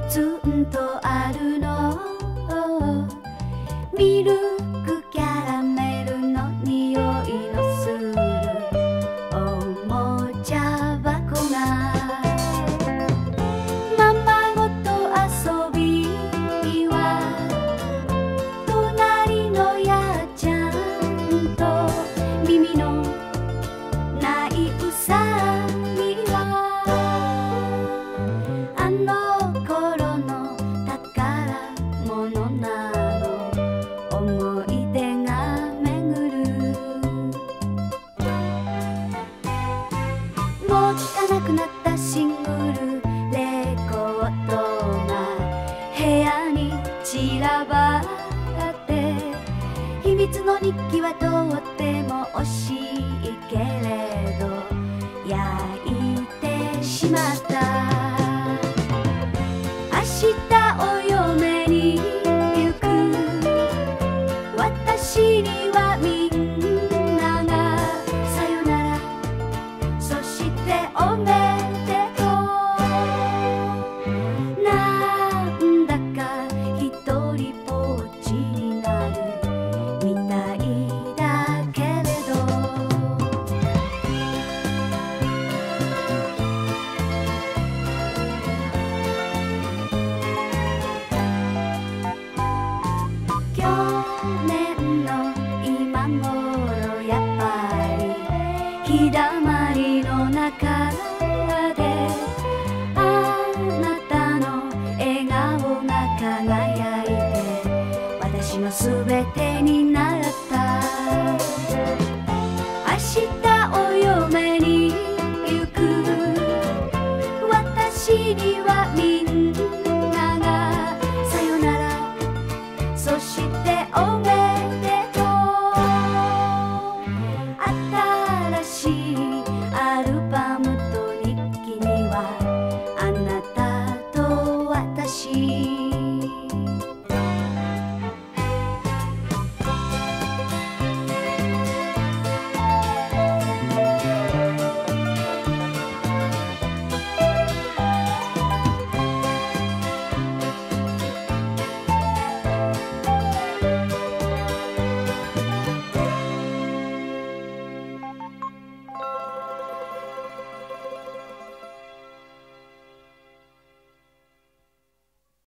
ツンとあるの。ミルクキャラメルの匂いのするおもちゃ箱が、ままごと遊びは隣のやっちゃんと耳のないウサギは、あの頃の宝物なの。思い出が巡る。もう聴かなくなったシングルレコードが部屋に散らばって、秘密の日記はとっても惜しいけれど焼いてしまった。明日お嫁に行く私にはみんながさよなら、そしておめでとう。なんだかひとりぼっちになるみたいだけれど、去年の今頃やっぱり日だまりの中であなたの笑顔が輝いて私のすべてになった。明日お嫁に行く私にはみんな